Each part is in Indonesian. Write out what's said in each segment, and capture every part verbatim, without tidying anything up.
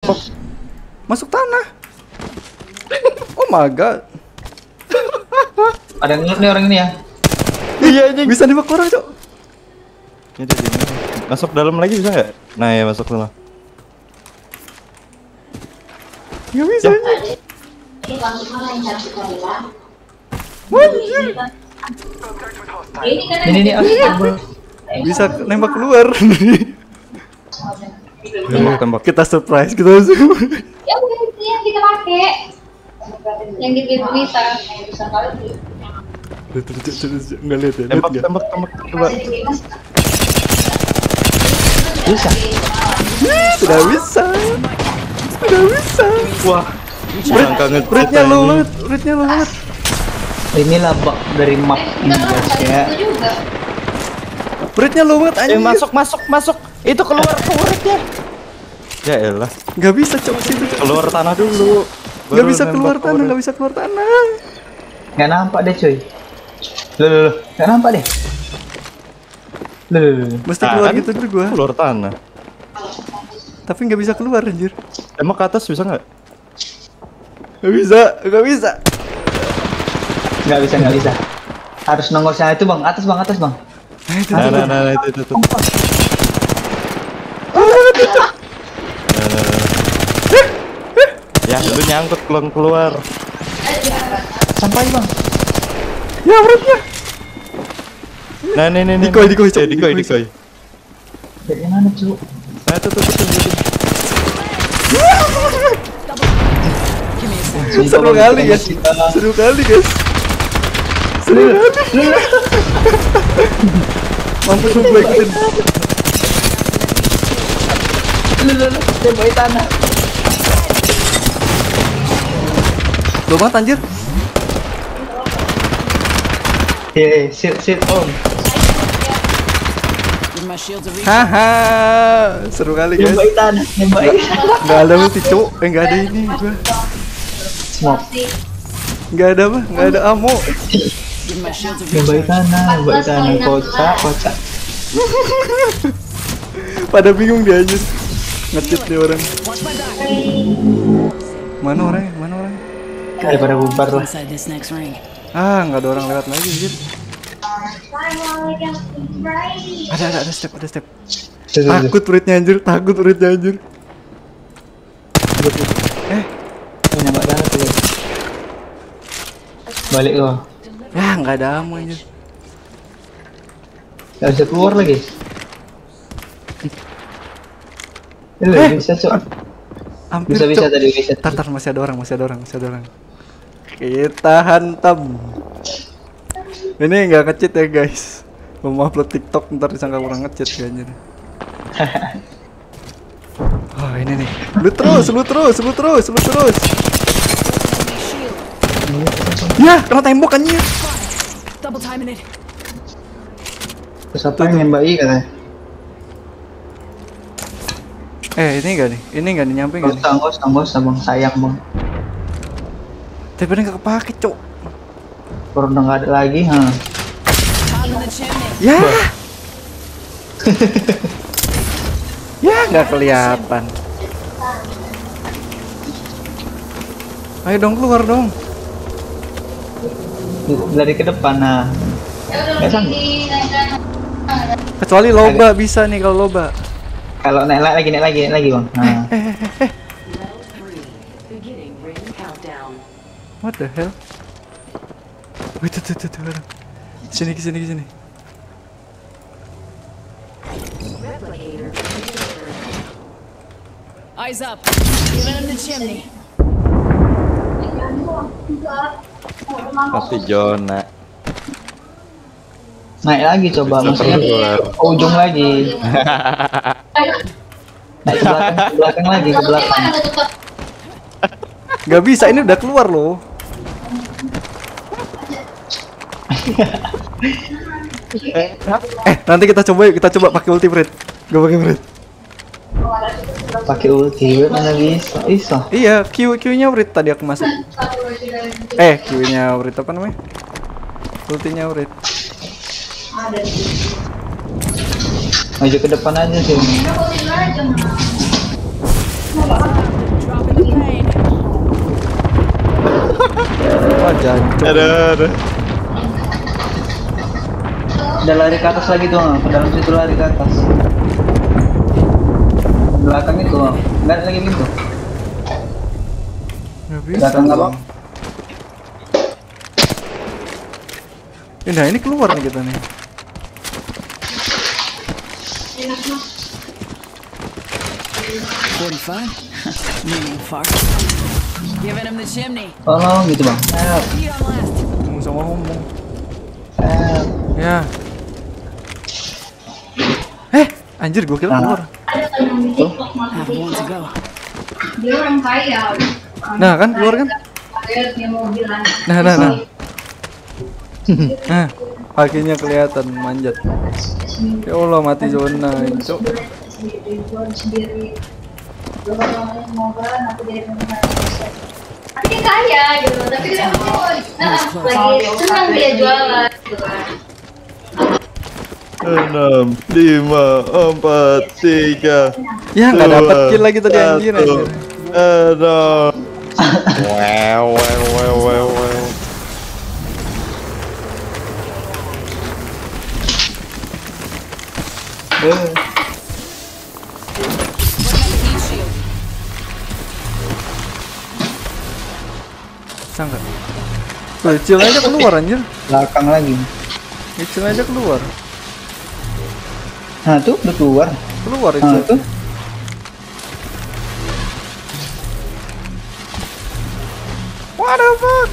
Oh, masuk tanah. Oh my god. Ada yang nih orang ini ya. Iya anjing. Bisa nembak orang, Cok. Ini dia, dia. Masuk dalam lagi bisa nggak? Nah ya masuk dulu. Nggak bisa. Ya. Ini nih oh, Bisa nembak keluar. Tembak, tembak. Kita surprise, kita langsung. Ya udah itu yang kita pakai. Yang gitu bisa. Bisa kali. Nggak lihat ya? Tembak, tembak, tembak. Coba. bisa. Tidak bisa. Tidak bisa. Wah. Kurang kangen. Rate-nya low banget. Rate-nya low banget. Inilah bug dari map ini guys ya. Itu juga. Rate-nya low banget Eh anjing. masuk, masuk, masuk. Itu keluar turretnya. Ya elah. Nggak bisa, Cok, situ, Cok. Keluar tanah dulu. Nggak Baru bisa nembak keluar tanah, turret. nggak bisa keluar tanah. Nggak nampak deh cuy. Loh, loh, loh. Nggak nampak deh. Loh, loh, loh. Mesti Ah, keluar kan? gitu dulu gua. Keluar tanah. Tapi nggak bisa keluar anjir. Emang ke atas bisa nggak? Nggak bisa, nggak bisa. Nggak bisa, nggak bisa. Harus nongol sana itu bang, atas bang, atas bang. Nah, itu, Nah, itu. nah, nah, nah, itu, itu, itu. Nah, nah, nah. Ya, lu nyangkut keluar keluar. Sampai bang. Ya, rate-nya. Nah, nih, nih, nih. Dikoy, dikoy, Eh, Cok, dikoy, dikoy. dikoy. Dari mana cuy? Nah, tuh, tuh, tuh, tuh, tuh. Seru kali guys. Seru kali guys. Seru kali. Mampus lu gue ikutin. Loh, loh, loh. Tembak tanah. Loh banget anjir. Hehe, sit, sit om. Haha. Seru kali guys. Tembak tanah, tembak. Nggak ada ulti, Cok. Eh, nggak ada ini gua. Smoke. Nggak ada apa? Nggak ada ammo. Tembak tanah, tembak tanah. Kocak, kocak. Pada bingung dia anjir. Nge-cheat dia orang. Mana orangnya? Mana orangnya? Daripada bubar lah. Ah, nggak ada orang lewat lagi anjir. Ada, ada, ada step, ada step. Tuh, tuh, tuh. Takut muridnya anjir, takut muridnya anjir. Eh, Oh, nembak tanah tuh. Guys. Balik lo. ya nggak ada ammo anjir. Gak bisa keluar lagi. Ini Eh. bisa cok. Hampir, Bisa bisa Cok. tadi bisa. Tar, tar, masih ada orang, masih ada orang, masih ada orang. Kita hantam. Ini nggak nge-cheat ya guys. Mau upload TikTok ntar disangka orang nge-cheat kayaknya. Oh ini nih. Lu terus, lu terus, lu terus, lu terus. Ya, kena tembok anjir. Terus apa yang nembaki katanya? Eh, ini enggak nih? Ini enggak nih nyampe enggak nih? Anggos, anggos, abang sayang bang. Tapi ini enggak kepake, Cok. Kalau udah nggak ada lagi, ha. Ya. Ya, nggak kelihatan. Ayo dong keluar dong. Lari ke depan, nah. Nggak sanggup. Kecuali loba bisa nih kalau loba. Kalau naik naik lagi, naik lagi, naik lagi bang. Nah. What the hell? Wait, tuh, tuh, tuh, tuh. Sini, sini, sini. Eyes up. Giving him the chimney. Pasti Jona. Naik lagi coba, maksudnya keluar. ke ujung lagi. Naik ke belakang, ke belakang lagi, ke belakang. Gak bisa, ini udah keluar loh. Eh, nanti kita coba yuk, kita coba pakai ulti Fred. Gak pakai Fred. Pakai ulti, mana bisa? Bisa. Iya, Q Q-nya Fred tadi aku masuk. Eh, Q-nya Fred apa namanya? Ultinya Fred. Maju ke depan aja sih. Ada, ada. Udah lari ke atas lagi tuh, ke dalam situ lari ke atas. Belakang itu, nggak ada lagi pintu. Nggak bisa. Belakang apa? Eh, nah ini keluar nih kita nih. forty-five? Meaning far. Giving him the chimney. Tolong gitu bang. Help, Feet on last. Ngomong sama ngomong. help. Ya. Eh, anjir gua kira keluar. Ada kan yang di TikTok Have masih one to go. dia orang kaya. Nah, kan keluar kan? Ada dia mobilan. Nah, nah, nah. Nah, akhirnya kelihatan manjat. Ya Allah, mati zona itu. Sendiri. Tapi dia kaya gitu, tapi dia nah, lagi senang dia jualan gitu kan. Enam, lima, empat, tiga. Ya nggak dapat dua, kill lagi tadi anjir. satu. anjir. Enam. Wow, wow, wow, wow, wow. Eh, Heat shield. Bisa nggak? Tuh, Cil aja keluar anjir. belakang lagi. Cil aja keluar. Nah tuh udah keluar. Keluar Nah Cil. tuh. What the fuck?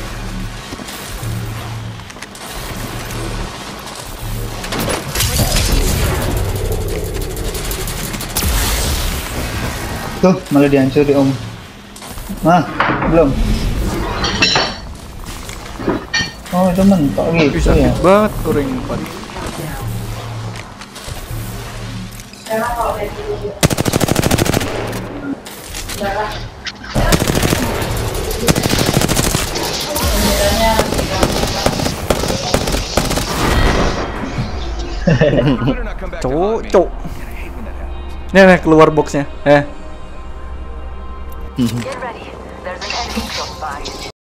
Tuh malah dihancurin om. Nah belum. Oh itu mentok Ih, gitu sakit ya. banget kuring empat. Cuk, cuk. Nih, nih keluar boxnya. Eh. Get ready. There's an enemy close by.